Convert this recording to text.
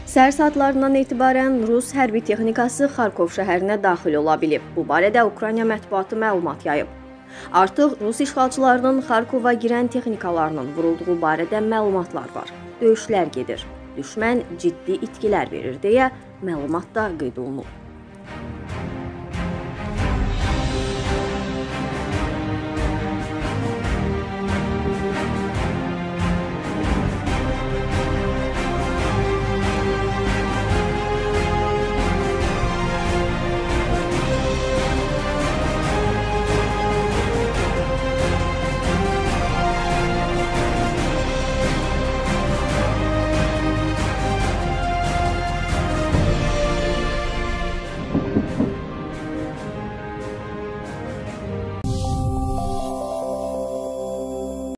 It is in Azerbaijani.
Səhər saatlarından etibarən Rus hərbi texnikası Xarkov şəhərinə daxil ola bilib. Bu barədə Ukrayna mətbuatı məlumat yayıb. Artıq Rus işğalçılarının Xarkova girən texnikalarının vurulduğu barədə məlumatlar var. Döyüşlər gedir. Düşmən ciddi itkilər verir deyə məlumatda qeyd olunub.